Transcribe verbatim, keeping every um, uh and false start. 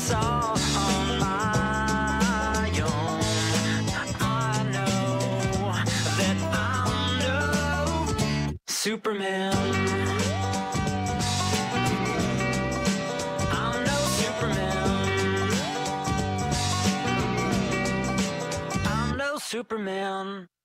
this all on my own. I know that I'm no Superman. I'm no Superman. I'm no Superman.